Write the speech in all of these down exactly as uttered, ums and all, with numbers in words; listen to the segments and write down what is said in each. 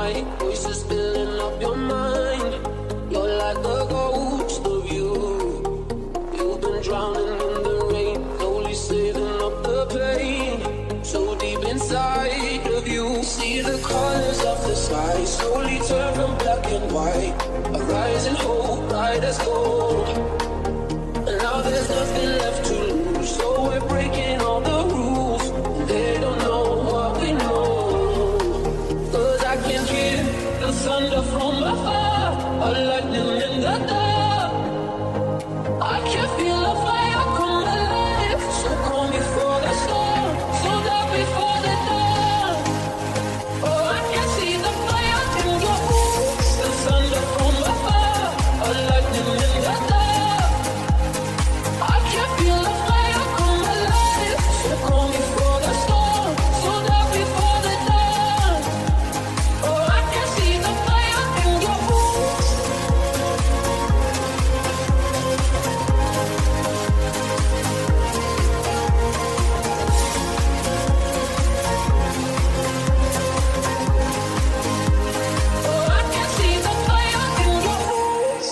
night, voices filling up your mind. You're like a ghost of you. You've been drowning in the rain, slowly saving up the pain. So deep inside of you, see the colors of the sky slowly turn from black and white. A rising hope, bright as gold. And now there's nothing left to lose, so we're breaking all the rules. They don't know what we know, 'cause I can hear the thunder from afar, a lightning in the dark. I can feel a fire come alive, so calm before the storm, so dark before the dawn. Oh, I can see the fire in your eyes, the thunder from afar, a lightning in the dark. I can feel a fire come alive, so calm before the storm, so dark before the dawn. Oh, I can see the fire in your eyes. Oh, I can see the fire in your eyes.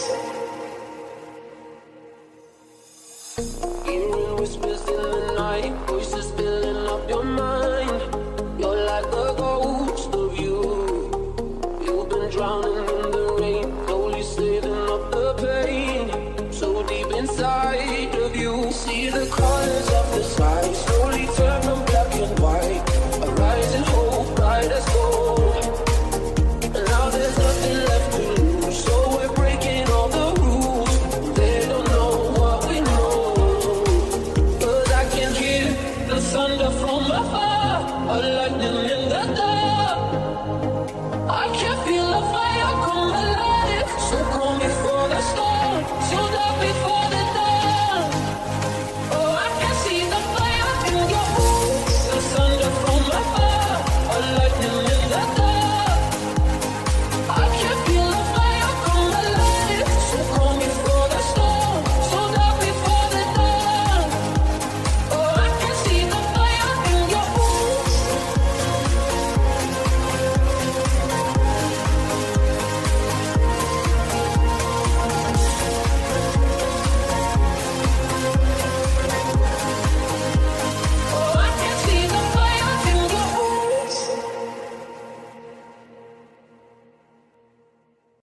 Hearing whispers in the night, voices filling up your mind. You're like a ghost of you. You've been drowning in the rain, slowly saving up the pain. So deep inside of you, see the colors